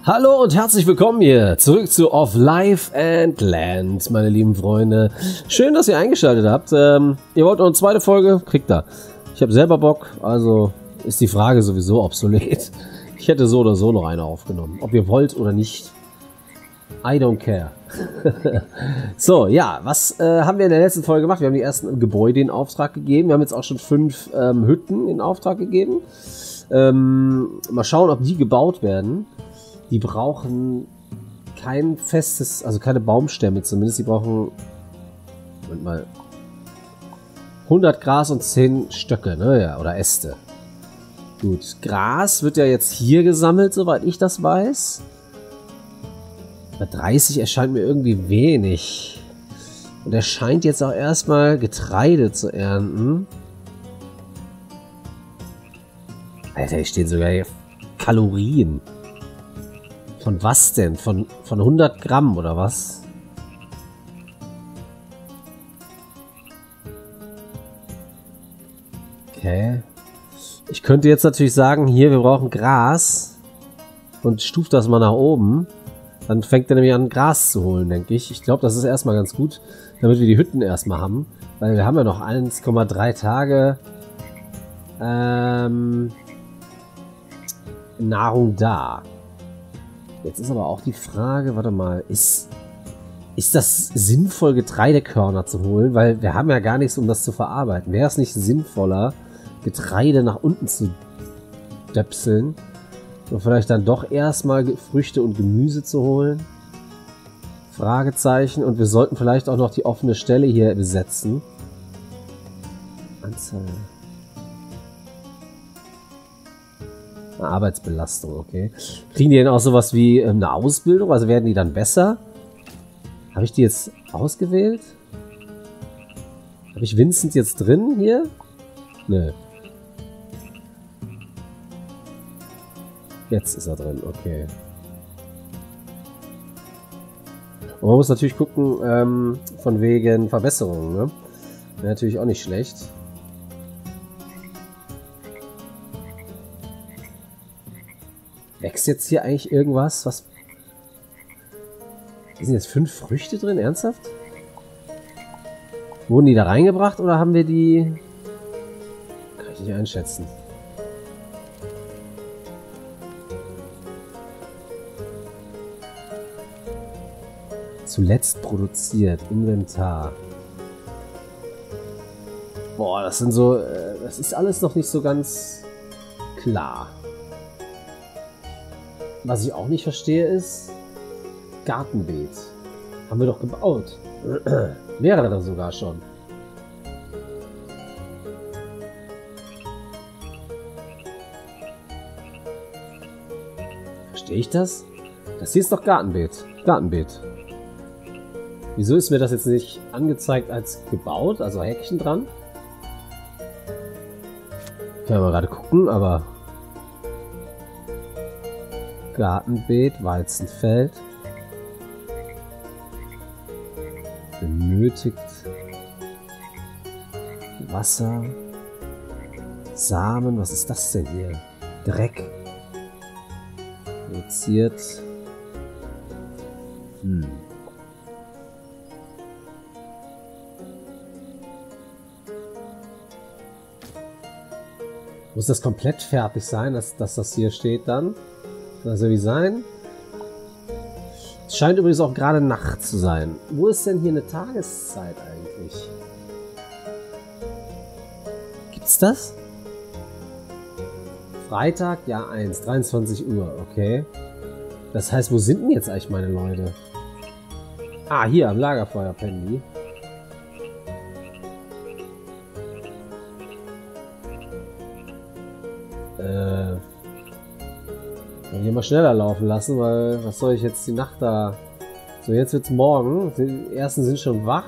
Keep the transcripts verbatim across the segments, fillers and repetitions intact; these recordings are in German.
Hallo und herzlich willkommen hier zurück zu Of Life and Land, meine lieben Freunde. Schön, dass ihr eingeschaltet habt. Ähm, ihr wollt noch eine zweite Folge? Kriegt ihr. Ich habe selber Bock, also ist die Frage sowieso obsolet. Ich hätte so oder so noch eine aufgenommen. Ob ihr wollt oder nicht. I don't care. So, ja, was äh, haben wir in der letzten Folge gemacht? Wir haben die ersten Gebäude in Auftrag gegeben. Wir haben jetzt auch schon fünf ähm, Hütten in Auftrag gegeben. Ähm, mal schauen, ob die gebaut werden. Die brauchen kein festes, also keine Baumstämme zumindest. Die brauchen, Moment mal, hundert Gras und zehn Stöcke, ne? Ja, oder Äste. Gut, Gras wird ja jetzt hier gesammelt, soweit ich das weiß. Bei dreißig erscheint mir irgendwie wenig. Und er scheint jetzt auch erstmal Getreide zu ernten. Alter, hier stehen sogar hier Kalorien. Von was denn? Von, von hundert Gramm oder was? Okay. Ich könnte jetzt natürlich sagen, hier, wir brauchen Gras. Und stuft das mal nach oben. Dann fängt er nämlich an, Gras zu holen, denke ich. Ich glaube, das ist erstmal ganz gut, damit wir die Hütten erstmal haben. Weil wir haben ja noch eins Komma drei Tage ähm, Nahrung da. Jetzt ist aber auch die Frage, warte mal, ist, ist das sinnvoll, Getreidekörner zu holen? Weil wir haben ja gar nichts, um das zu verarbeiten. Wäre es nicht sinnvoller, Getreide nach unten zu döpseln? Und vielleicht dann doch erstmal Früchte und Gemüse zu holen? Fragezeichen. Und wir sollten vielleicht auch noch die offene Stelle hier besetzen. Anzahl. Eine Arbeitsbelastung, okay. Kriegen die denn auch sowas wie ähm, eine Ausbildung? Also werden die dann besser? Habe ich die jetzt ausgewählt? Habe ich Vincent jetzt drin hier? Nö. Jetzt ist er drin, okay. Und man muss natürlich gucken, ähm, von wegen Verbesserungen, ne? Wäre natürlich auch nicht schlecht. Wächst jetzt hier eigentlich irgendwas? Was? Hier sind jetzt fünf Früchte drin? Ernsthaft? Wurden die da reingebracht oder haben wir die... Kann ich nicht einschätzen. Zuletzt produziert. Inventar. Boah, das sind so... Äh, das ist alles noch nicht so ganz klar. Was ich auch nicht verstehe ist... Gartenbeet. Haben wir doch gebaut. Mehrere sogar schon. Verstehe ich das? Das hier ist doch Gartenbeet. Gartenbeet. Wieso ist mir das jetzt nicht angezeigt als gebaut? Also Häkchen dran. Können wir mal gerade gucken, aber... Gartenbeet, Weizenfeld. Benötigt Wasser. Samen, was ist das denn hier? Dreck. Produziert. Hm. Muss das komplett fertig sein, dass, dass das hier steht dann? Soll so wie sein? Es scheint übrigens auch gerade Nacht zu sein. Wo ist denn hier eine Tageszeit eigentlich? Gibt's das? Freitag, ja eins, dreiundzwanzig Uhr, okay. Das heißt, wo sind denn jetzt eigentlich meine Leute? Ah, hier am Lagerfeuer pennen die. Äh... Hier mal schneller laufen lassen, weil was soll ich jetzt die Nacht da... So, jetzt wird's morgen. Die ersten sind schon wach.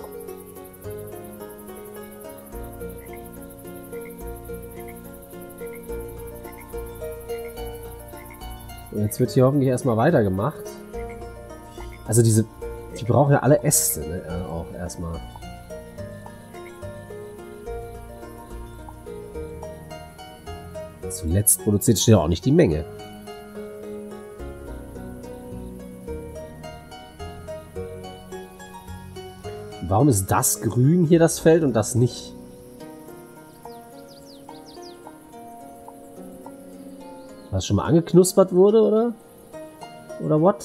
Und jetzt wird hier hoffentlich erstmal weitergemacht. Also diese... Die brauchen ja alle Äste, ne? Auch erstmal. Zuletzt produziert steht auch nicht die Menge. Warum ist das grün hier, das Feld, und das nicht? Was schon mal angeknuspert wurde, oder? Oder what?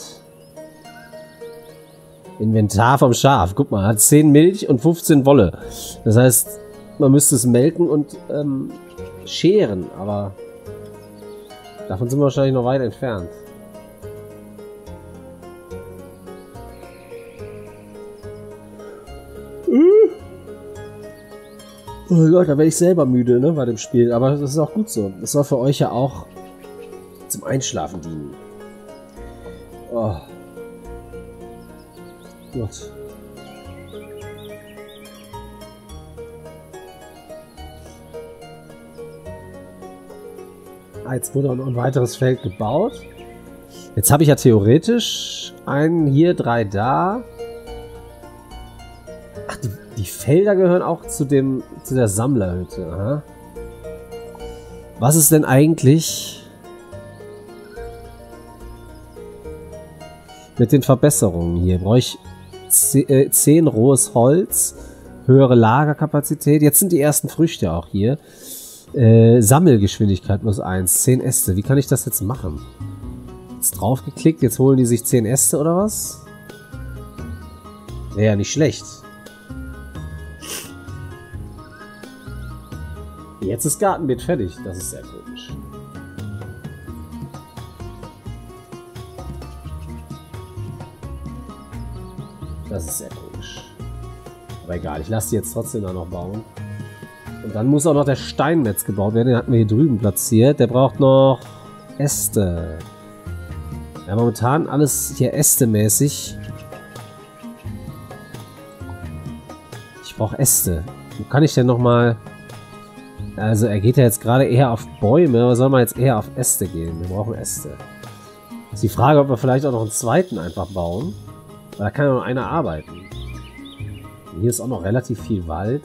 Inventar vom Schaf. Guck mal, hat zehn Milch und fünfzehn Wolle. Das heißt, man müsste es melken und ähm, scheren, aber davon sind wir wahrscheinlich noch weit entfernt. Oh Gott, da werde ich selber müde, ne, bei dem Spiel. Aber das ist auch gut so. Das soll für euch ja auch zum Einschlafen dienen. Oh. Gott. Ah, jetzt wurde noch ein weiteres Feld gebaut. Jetzt habe ich ja theoretisch einen hier, drei da. Ach, die, die Felder gehören auch zu dem, zu der Sammlerhütte. Aha. Was ist denn eigentlich mit den Verbesserungen hier? Brauche ich zehn rohes Holz, höhere Lagerkapazität. Jetzt sind die ersten Früchte auch hier. Äh, Sammelgeschwindigkeit plus eins, zehn Äste. Wie kann ich das jetzt machen? Jetzt drauf geklickt, jetzt holen die sich zehn Äste oder was? Wäre ja nicht schlecht. Jetzt ist Gartenbeet fertig. Das ist sehr komisch. Das ist sehr komisch. Aber egal, ich lasse die jetzt trotzdem da noch bauen. Und dann muss auch noch der Steinmetz gebaut werden. Den hatten wir hier drüben platziert. Der braucht noch Äste. Ja, momentan alles hier Äste-mäßig. Ich brauche Äste. Wo kann ich denn nochmal... Also er geht ja jetzt gerade eher auf Bäume, aber soll man jetzt eher auf Äste gehen? Wir brauchen Äste. Ist die Frage, ob wir vielleicht auch noch einen zweiten einfach bauen. Weil da kann ja nur einer arbeiten. Und hier ist auch noch relativ viel Wald.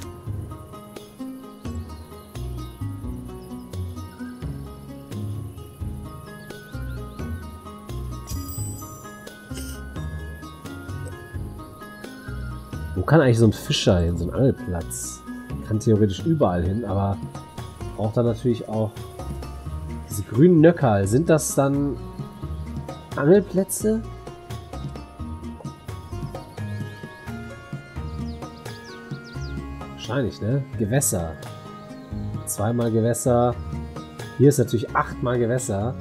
Wo kann eigentlich so ein Fischer hin, so ein Angelplatz? Kann theoretisch überall hin, aber braucht dann natürlich auch diese grünen Nöckerl. Sind das dann Angelplätze? Wahrscheinlich, ne? Gewässer. Zweimal Gewässer. Hier ist natürlich achtmal Gewässer.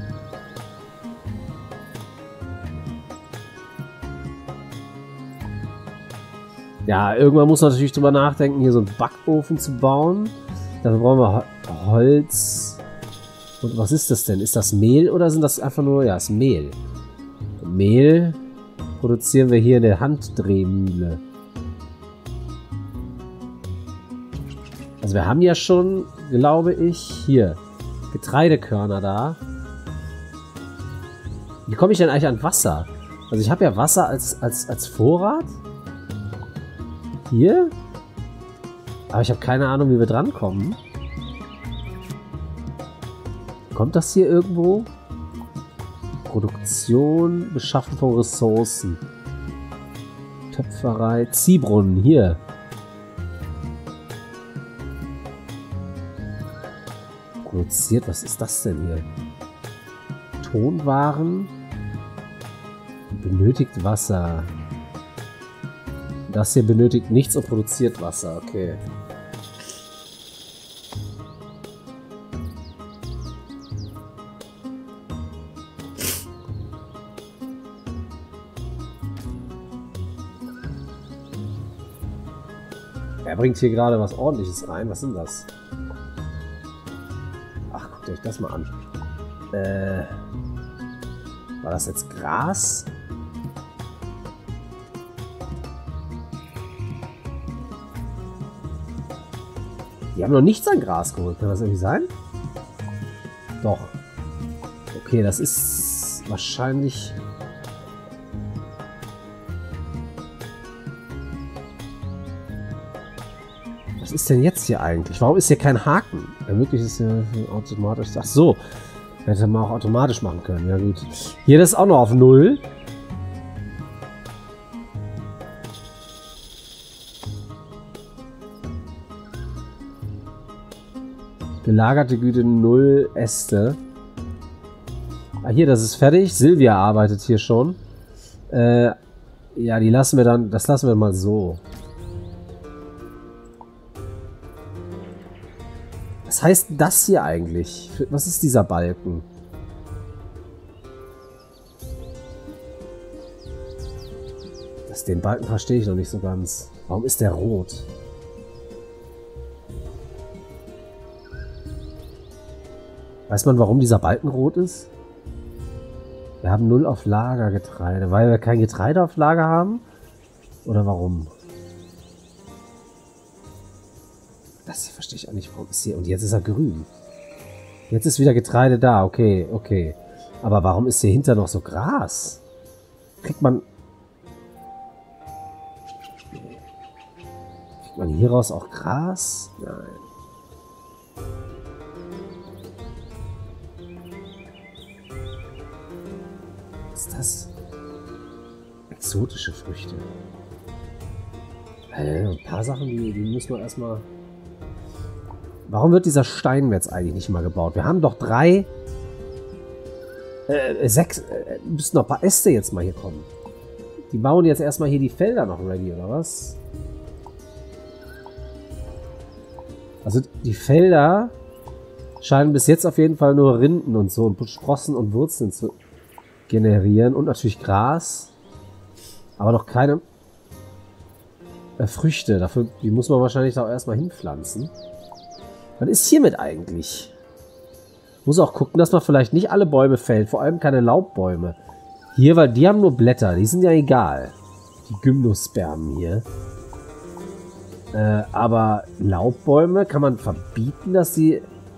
Ja, irgendwann muss man natürlich drüber nachdenken, hier so einen Backofen zu bauen. Dafür brauchen wir Holz. Und was ist das denn? Ist das Mehl oder sind das einfach nur... Ja, es ist Mehl. Und Mehl produzieren wir hier in der Handdrehmühle. Also wir haben ja schon, glaube ich, hier Getreidekörner da. Wie komme ich denn eigentlich an Wasser? Also ich habe ja Wasser als, als, als Vorrat. Hier? Aber ich habe keine Ahnung, wie wir drankommen. Kommt das hier irgendwo? Produktion, Beschaffen von Ressourcen. Töpferei, Ziehbrunnen, hier. Produziert, was ist das denn hier? Tonwaren. Benötigt Wasser. Das hier benötigt nichts und produziert Wasser. Okay. Er bringt hier gerade was Ordentliches rein. Was sind das? Ach, guckt euch das mal an. Äh, war das jetzt Gras? Die haben noch nichts an Gras geholt. Kann das irgendwie sein? Doch. Okay, das ist wahrscheinlich... Was ist denn jetzt hier eigentlich? Warum ist hier kein Haken? Ermöglicht es ja automatisch... Ach so. Hätte man auch automatisch machen können. Ja gut. Hier das ist auch noch auf null. Gelagerte Güte null Äste. Ah, hier, das ist fertig. Silvia arbeitet hier schon. Äh, ja, die lassen wir dann, das lassen wir mal so. Was heißt das hier eigentlich? Was ist dieser Balken? Das, den Balken verstehe ich noch nicht so ganz. Warum ist der rot? Weiß man, warum dieser Balken rot ist? Wir haben null auf Lager Getreide. Weil wir kein Getreide auf Lager haben? Oder warum? Das verstehe ich auch nicht. Warum ist hier... Und jetzt ist er grün. Jetzt ist wieder Getreide da. Okay, okay. Aber warum ist hier hinter noch so Gras? Kriegt man... Kriegt man hieraus auch Gras? Nein. Was ist das? Exotische Früchte. Äh, ein paar Sachen, die, die muss man erstmal... Warum wird dieser Steinmetz eigentlich nicht mal gebaut? Wir haben doch drei... Äh, sechs... Äh, müssen noch ein paar Äste jetzt mal hier kommen. Die bauen jetzt erstmal hier die Felder noch ready, oder was? Also die Felder scheinen bis jetzt auf jeden Fall nur Rinden und so und Sprossen und Wurzeln zu generieren. Und natürlich Gras. Aber noch keine äh, Früchte. Dafür, die muss man wahrscheinlich auch erstmal hinpflanzen. Was ist hiermit eigentlich? Muss auch gucken, dass man vielleicht nicht alle Bäume fällt. Vor allem keine Laubbäume. Hier, weil die haben nur Blätter. Die sind ja egal. Die Gymnospermen hier. Äh, aber Laubbäume kann man verbieten, dass sie...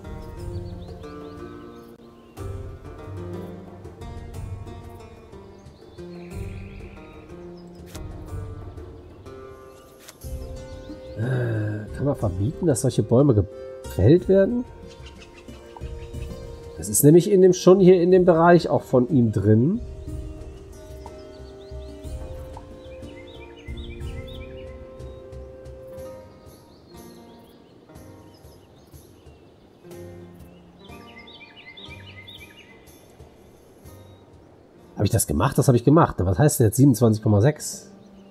Äh, kann man verbieten, dass solche Bäume gefällt werden? Das ist nämlich in dem, schon hier in dem Bereich auch von ihm drin. Habe ich das gemacht? Das habe ich gemacht. Was heißt denn jetzt siebenundzwanzig Komma sechs?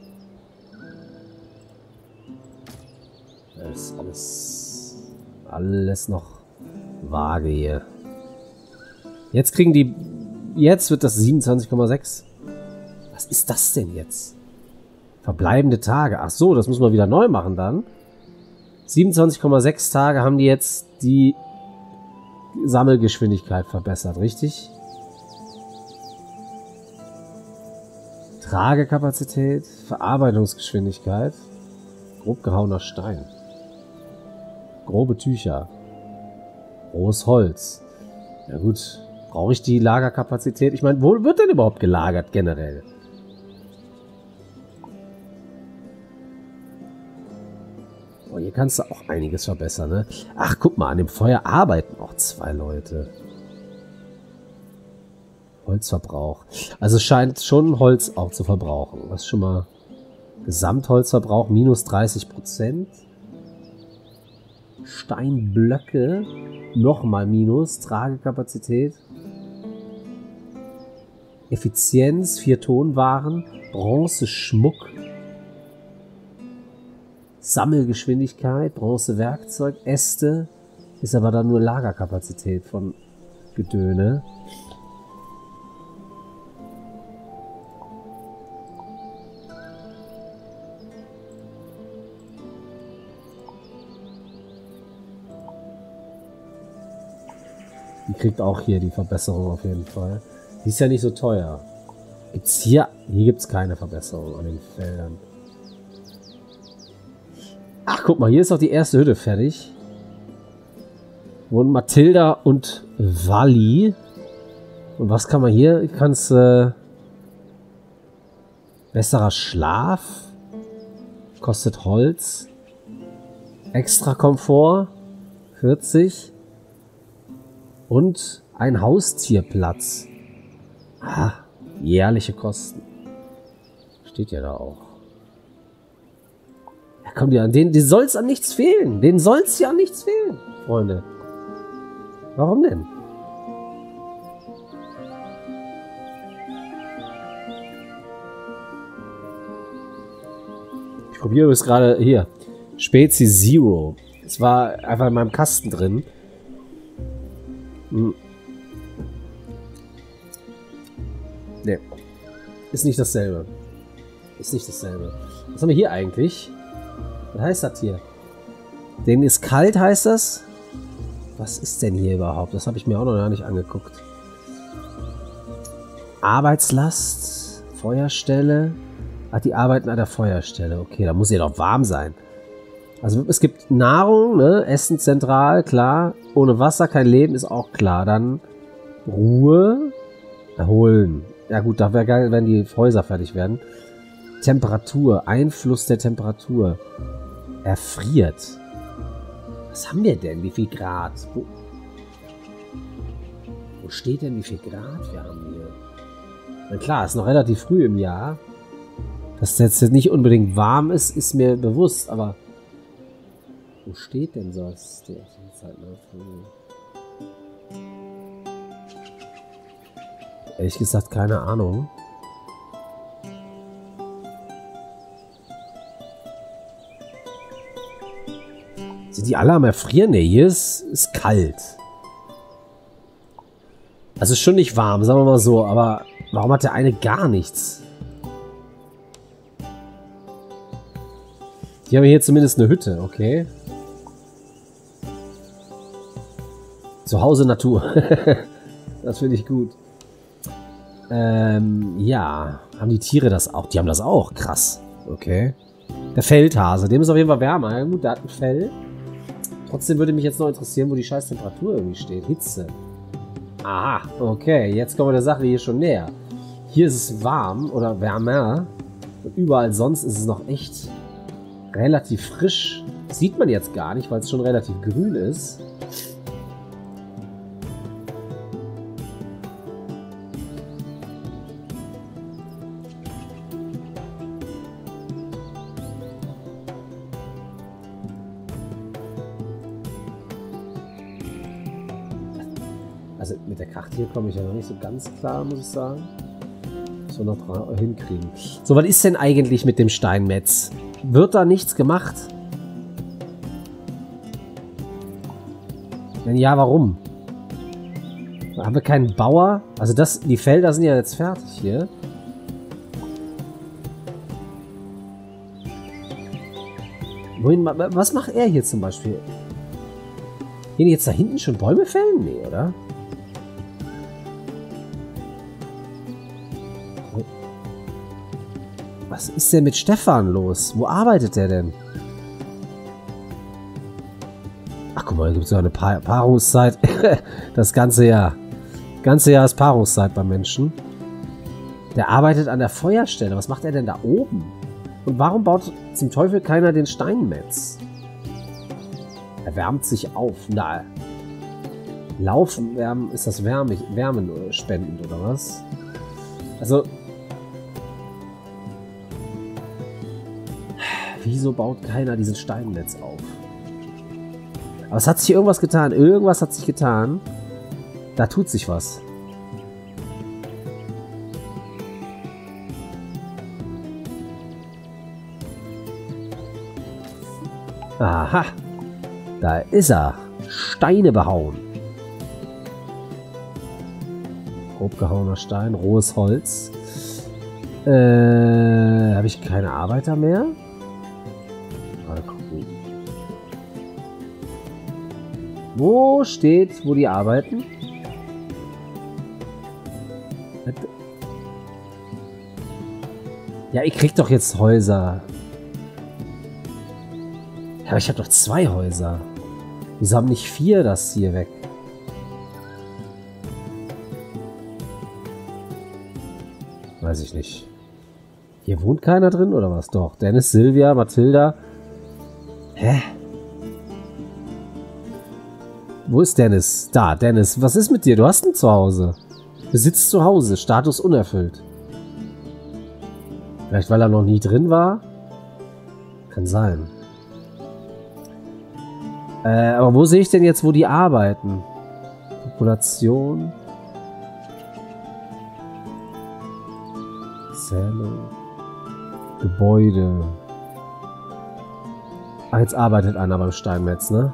Das ist alles, alles noch vage hier. Jetzt kriegen die... Jetzt wird das siebenundzwanzig Komma sechs. Was ist das denn jetzt? Verbleibende Tage. Ach so, das muss man wieder neu machen dann. siebenundzwanzig Komma sechs Tage haben die jetzt die Sammelgeschwindigkeit verbessert, richtig? Tragekapazität, Verarbeitungsgeschwindigkeit, grob gehauener Stein, grobe Tücher, rohes Holz. Ja gut, brauche ich die Lagerkapazität? Ich meine, wo wird denn überhaupt gelagert generell? Oh, hier kannst du auch einiges verbessern, ne? Ach, guck mal, an dem Feuer arbeiten auch zwei Leute. Holzverbrauch. Also es scheint schon Holz auch zu verbrauchen. Das ist schon mal Gesamtholzverbrauch minus dreißig Prozent. Steinblöcke nochmal minus. Tragekapazität. Effizienz, vier Tonwaren. Bronze, Schmuck. Sammelgeschwindigkeit, Bronze, Werkzeug, Äste. Ist aber dann nur Lagerkapazität von Gedöne. Die kriegt auch hier die Verbesserung auf jeden Fall. Die ist ja nicht so teuer. Gibt's hier... Hier gibt es keine Verbesserung an den Feldern. Ach, guck mal, hier ist auch die erste Hütte fertig. Wurden Mathilda und Wally. Und was kann man hier? Kannst äh, besserer Schlaf. Kostet Holz. Extra Komfort. vierzig. Und ein Haustierplatz. Ah, jährliche Kosten. Steht ja da auch. Ja, komm, die an denen, denen soll es an nichts fehlen. Denen soll es ja an nichts fehlen, Freunde. Warum denn? Ich probiere es gerade hier. Spezi Zero. Es war einfach in meinem Kasten drin. Hm. Ne. Ist nicht dasselbe. Ist nicht dasselbe. Was haben wir hier eigentlich? Was heißt das hier? Den ist kalt, heißt das? Was ist denn hier überhaupt? Das habe ich mir auch noch gar nicht angeguckt. Arbeitslast, Feuerstelle. Ach, die arbeiten an der Feuerstelle. Okay, da muss ja doch warm sein. Also es gibt Nahrung, ne? Essen zentral, klar. Ohne Wasser kein Leben, ist auch klar. Dann Ruhe, erholen. Ja gut, da wäre geil, wenn die Häuser fertig werden. Temperatur, Einfluss der Temperatur. Erfriert. Was haben wir denn? Wie viel Grad? Wo, wo steht denn, wie viel Grad wir haben hier? Na klar, ist noch relativ früh im Jahr. Dass das jetzt nicht unbedingt warm ist, ist mir bewusst, aber wo steht denn das? Die Zeit Ehrlich gesagt, keine Ahnung. Sind die alle am Erfrieren? Ne, hier ist, ist kalt. Also ist schon nicht warm, sagen wir mal so. Aber warum hat der eine gar nichts? Die haben hier zumindest eine Hütte, okay. Zu Hause Natur. Das finde ich gut. Ähm, ja. Haben die Tiere das auch? Die haben das auch. Krass. Okay. Der Feldhase. Dem ist auf jeden Fall wärmer. Ja, gut, der hat ein Fell. Trotzdem würde mich jetzt noch interessieren, wo die scheiß Temperatur irgendwie steht. Hitze. Aha, okay. Jetzt kommen wir der Sache hier schon näher. Hier ist es warm oder wärmer. Und überall sonst ist es noch echt relativ frisch. Das sieht man jetzt gar nicht, weil es schon relativ grün ist. Also mit der Karte hier komme ich ja noch nicht so ganz klar, muss ich sagen. Muss man noch hinkriegen. So, was ist denn eigentlich mit dem Steinmetz? Wird da nichts gemacht? Wenn ja, warum? Da haben wir keinen Bauer? Also das, die Felder sind ja jetzt fertig hier. Wohin, was macht er hier zum Beispiel? Gehen jetzt da hinten schon Bäume fällen? Nee, oder? Was ist denn mit Stefan los? Wo arbeitet der denn? Ach, guck mal, hier gibt es ja eine pa Paarungszeit. Das ganze Jahr. Das ganze Jahr ist Paarungszeit beim Menschen. Der arbeitet an der Feuerstelle. Was macht er denn da oben? Und warum baut zum Teufel keiner den Steinmetz? Er wärmt sich auf. Na, Laufen, wärmen, ist das Wärme, wärmenspendend oder was? Also, wieso baut keiner diesen Steinmetz auf? Aber es hat sich irgendwas getan. Irgendwas hat sich getan. Da tut sich was. Aha. Da ist er. Steine behauen. Grob gehauener Stein. Rohes Holz. Äh, habe ich keine Arbeiter mehr? Mal gucken. Wo steht, wo die arbeiten? Ja, ich krieg doch jetzt Häuser. Ja, aber ich habe doch zwei Häuser. Wieso haben nicht vier das hier weg? Weiß ich nicht. Hier wohnt keiner drin oder was? Doch. Dennis, Silvia, Mathilda. Hä? Wo ist Dennis? Da, Dennis. Was ist mit dir? Du hast ein Zuhause. Besitzt zu Hause. Status unerfüllt. Vielleicht, weil er noch nie drin war? Kann sein. Äh, aber wo sehe ich denn jetzt, wo die arbeiten? Population. Zählung. Gebäude. Ah, jetzt arbeitet einer beim Steinmetz, ne?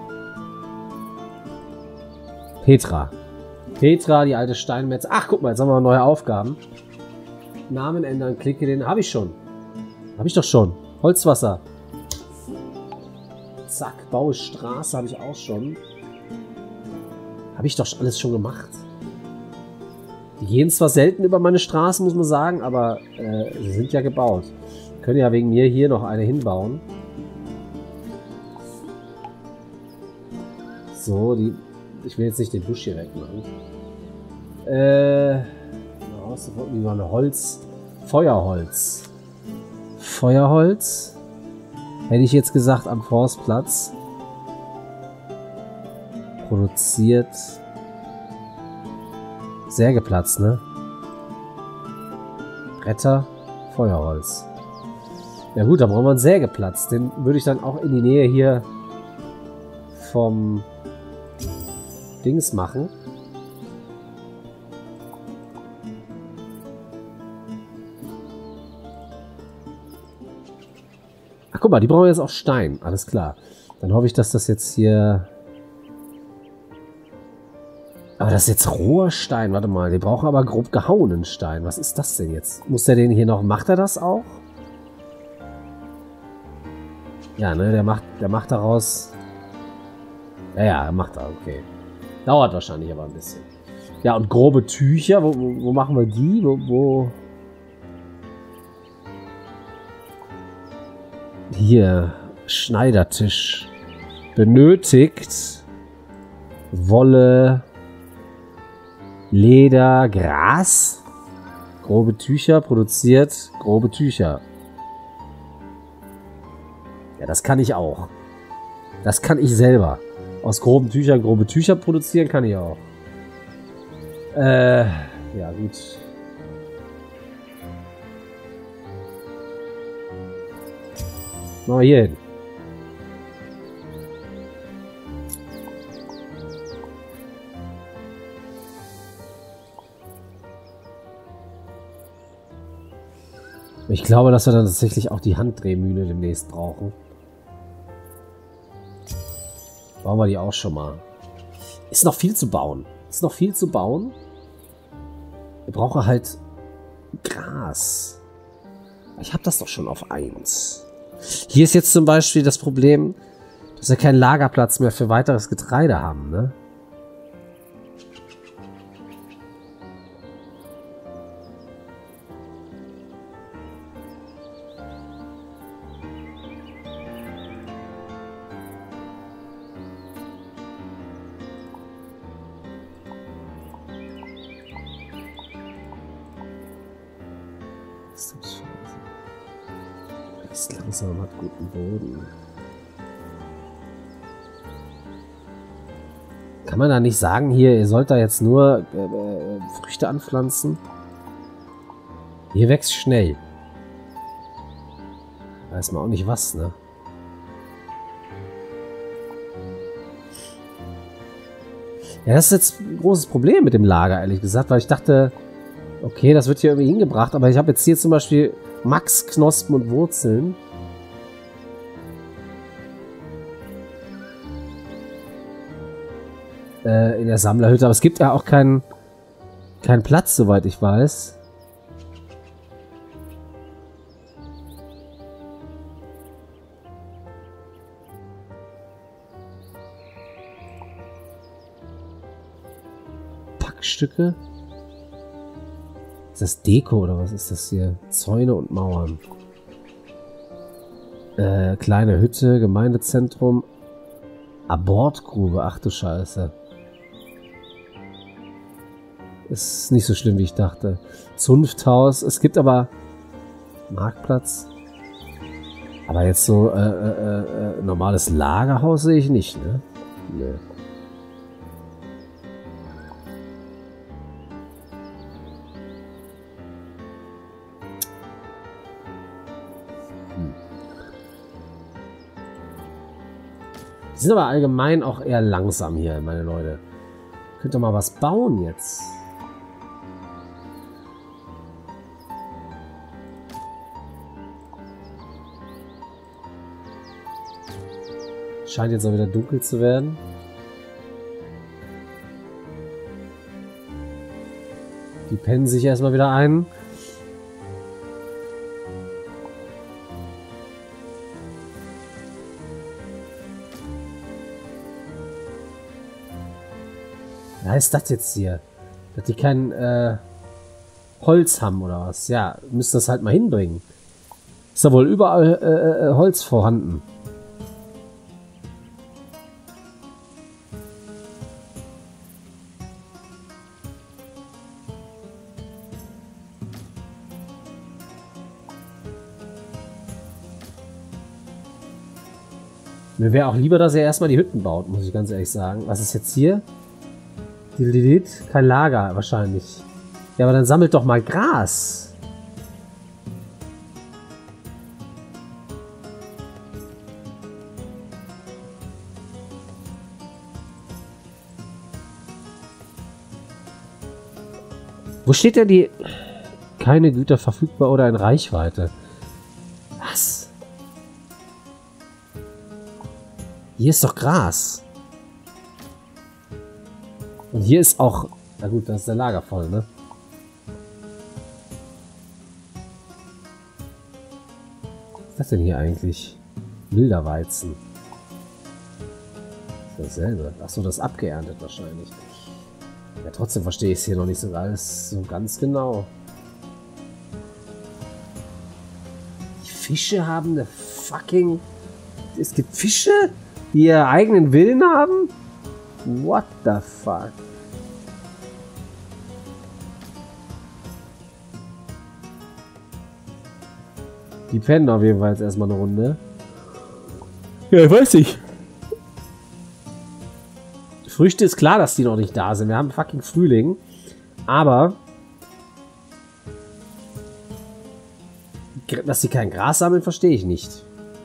Petra. Petra, die alte Steinmetz. Ach, guck mal, jetzt haben wir neue Aufgaben. Namen ändern, klicke den. Habe ich schon. Habe ich doch schon. Holzwasser. Zack, baue Straße habe ich auch schon. Habe ich doch alles schon gemacht. Die gehen zwar selten über meine Straßen, muss man sagen, aber äh, sie sind ja gebaut. Können ja wegen mir hier noch eine hinbauen. So, die. Ich will jetzt nicht den Busch hier wegmachen. Äh. Wie war eine Holz. Feuerholz. Feuerholz. Hätte ich jetzt gesagt am Forstplatz. Produziert. Sägeplatz, ne? Retter. Feuerholz. Ja gut, da brauchen wir einen Sägeplatz. Den würde ich dann auch in die Nähe hier vom Dings machen. Ach, guck mal, die brauchen jetzt auch Stein. Alles klar. Dann hoffe ich, dass das jetzt hier... Aber das ist jetzt roher Stein. Warte mal, die brauchen aber grob gehauenen Stein. Was ist das denn jetzt? Muss der den hier noch... Macht er das auch? Ja, ne, der macht, der macht daraus... Ja, ja, er macht er, okay. Dauert wahrscheinlich aber ein bisschen. Ja, und grobe Tücher, wo, wo, wo machen wir die? Wo, wo... Hier, Schneidertisch. Benötigt Wolle, Leder, Gras. Grobe Tücher, produziert grobe Tücher. Ja, das kann ich auch. Das kann ich selber. Aus groben Tüchern grobe Tücher produzieren kann ich auch. Äh, ja gut. Mal hier hin. Ich glaube, dass wir dann tatsächlich auch die Handdrehmühle demnächst brauchen. Bauen wir die auch schon mal. Ist noch viel zu bauen. Ist noch viel zu bauen. Wir brauchen halt Gras. Ich habe das doch schon auf eins. Hier ist jetzt zum Beispiel das Problem, dass wir keinen Lagerplatz mehr für weiteres Getreide haben, ne? Ist langsam, hat guten Boden. Kann man da nicht sagen, hier, ihr sollt da jetzt nur äh, äh, Früchte anpflanzen? Hier wächst schnell. Weiß man auch nicht was, ne? Ja, das ist jetzt ein großes Problem mit dem Lager, ehrlich gesagt, weil ich dachte, okay, das wird hier irgendwie hingebracht, aber ich habe jetzt hier zum Beispiel Max, Knospen und Wurzeln. Äh, in der Sammlerhütte, aber es gibt ja auch keinen keinen Platz, soweit ich weiß. Packstücke? Ist das Deko oder was ist das hier? Zäune und Mauern. Äh, kleine Hütte, Gemeindezentrum. Abortgrube, ach du Scheiße. Ist nicht so schlimm, wie ich dachte. Zunfthaus. Es gibt aber Marktplatz. Aber jetzt so äh, äh, äh, normales Lagerhaus sehe ich nicht, ne? Nee. Die sind aber allgemein auch eher langsam hier, meine Leute. Könnt ihr mal was bauen jetzt? Scheint jetzt auch wieder dunkel zu werden. Die pennen sich erstmal wieder ein. Was heißt das jetzt hier? Dass die kein äh, Holz haben oder was? Ja, müssen das halt mal hinbringen. Ist da wohl überall äh, äh, Holz vorhanden. Mir wäre auch lieber, dass er erstmal die Hütten baut, muss ich ganz ehrlich sagen. Was ist jetzt hier? Kein Lager wahrscheinlich. Ja, aber dann sammelt doch mal Gras. Wo steht denn die... Keine Güter verfügbar oder in Reichweite? Was? Hier ist doch Gras. Und hier ist auch... Na gut, da ist der Lager voll, ne? Was ist das denn hier eigentlich? Wilder Weizen. Das ist dasselbe. Achso, das ist abgeerntet wahrscheinlich. Ja, trotzdem verstehe ich es hier noch nicht so alles so ganz genau. Die Fische haben eine fucking... Es gibt Fische, die ihren eigenen Willen haben? What the fuck? Die pennen auf jeden Fall jetzt erstmal eine Runde. Ja, ich weiß nicht. Früchte ist klar, dass die noch nicht da sind. Wir haben fucking Frühling. Aber... Dass sie kein Gras sammeln, verstehe ich nicht.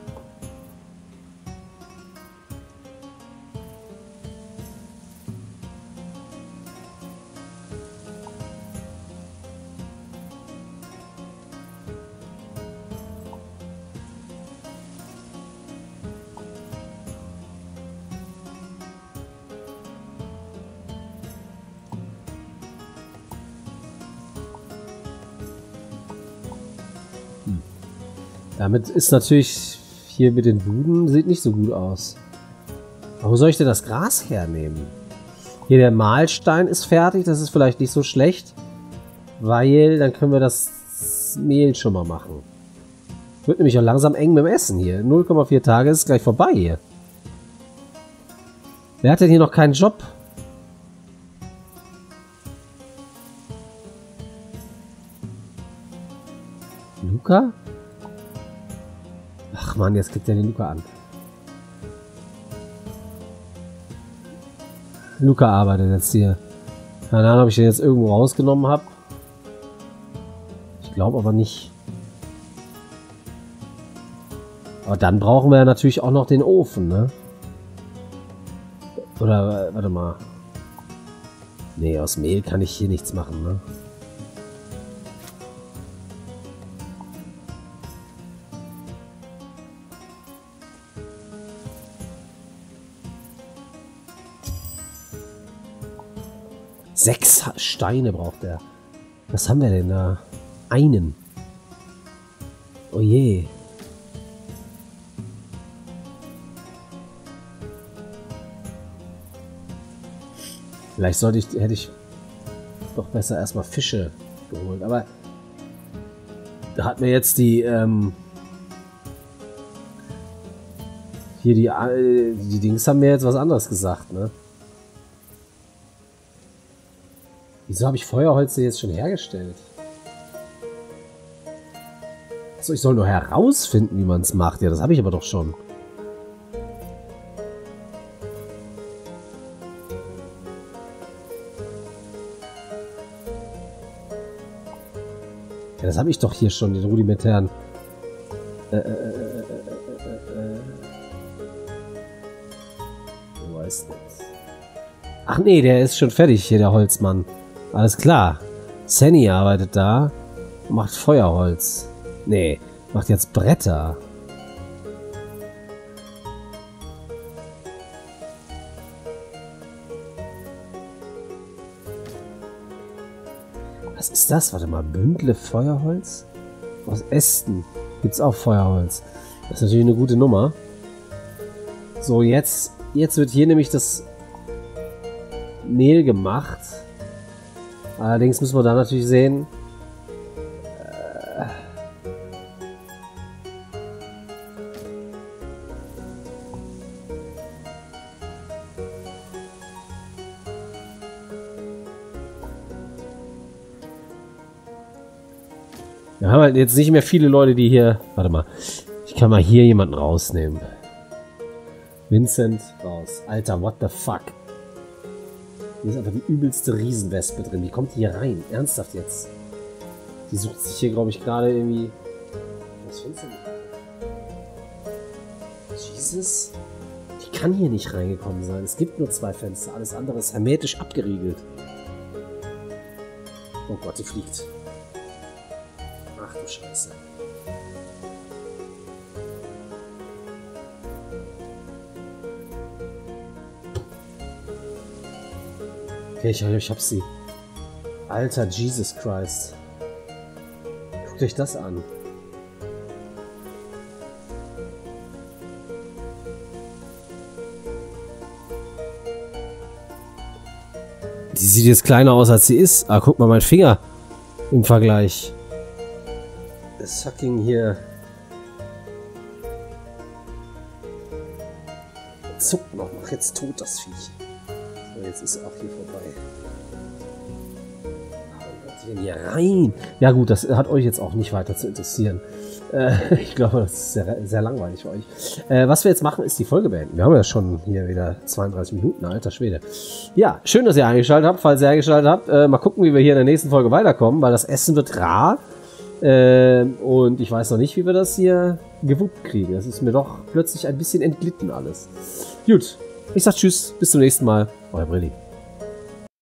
Damit ist natürlich hier mit den Buden, sieht nicht so gut aus. Aber wo soll ich denn das Gras hernehmen? Hier der Mahlstein ist fertig, das ist vielleicht nicht so schlecht. Weil dann können wir das Mehl schon mal machen. Wird nämlich auch langsam eng mit dem Essen hier. null Komma vier Tage ist gleich vorbei hier. Wer hat denn hier noch keinen Job? Luca? Ach man, jetzt kriegt er den Luca an. Luca arbeitet jetzt hier. Keine Ahnung, ob ich den jetzt irgendwo rausgenommen habe. Ich glaube aber nicht. Aber dann brauchen wir ja natürlich auch noch den Ofen, ne? Oder, warte mal. Nee, aus Mehl kann ich hier nichts machen, ne? Sechs Steine braucht er. Was haben wir denn da? Einen. Oh je. Vielleicht sollte ich, hätte ich doch besser erstmal Fische geholt. Aber da hat mir jetzt die ähm, hier die die Dings haben mir jetzt was anderes gesagt, ne? Wieso habe ich Feuerholz jetzt schon hergestellt? Achso, ich soll nur herausfinden, wie man es macht. Ja, das habe ich aber doch schon. Ja, das habe ich doch hier schon, den rudimentären. Äh, äh, äh, äh, äh, äh, äh. Du weißt nicht. Ach nee, der ist schon fertig hier, der Holzmann. Alles klar. Sandy arbeitet da und macht Feuerholz. Nee, macht jetzt Bretter. Was ist das? Warte mal, Bündle Feuerholz? Aus Ästen gibt's auch Feuerholz. Das ist natürlich eine gute Nummer. So, jetzt, jetzt wird hier nämlich das Mehl gemacht. Allerdings müssen wir da natürlich sehen. Äh Wir haben halt jetzt nicht mehr viele Leute, die hier... Warte mal. Ich kann mal hier jemanden rausnehmen. Vincent raus. Alter, what the fuck? Hier ist einfach die übelste Riesenwespe drin. Wie kommt die hier rein? Ernsthaft jetzt? Die sucht sich hier, glaube ich, gerade irgendwie... Was findest du denn? Jesus? Die kann hier nicht reingekommen sein. Es gibt nur zwei Fenster. Alles andere ist hermetisch abgeriegelt. Oh Gott, die fliegt. Ach du Scheiße. Okay, ich, ich hab sie. Alter Jesus Christ. Guckt euch das an. Die sieht jetzt kleiner aus, als sie ist. Ah, guck mal, mein Finger im Vergleich. Das Sucking hier. Zuckt noch, mach jetzt tot das Viech. So, jetzt ist er auch hier vorbei. Warum kommt sie denn hier rein? Ja gut, das hat euch jetzt auch nicht weiter zu interessieren. Äh, ich glaube, das ist sehr, sehr langweilig für euch. Äh, was wir jetzt machen, ist die Folge beenden. Wir haben ja schon hier wieder zweiunddreißig Minuten, alter Schwede. Ja, schön, dass ihr eingeschaltet habt. Falls ihr eingeschaltet habt, äh, mal gucken, wie wir hier in der nächsten Folge weiterkommen, weil das Essen wird rar. Äh, und ich weiß noch nicht, wie wir das hier gewuppt kriegen. Das ist mir doch plötzlich ein bisschen entglitten alles. Gut, ich sag tschüss, bis zum nächsten Mal. Euer Brilli.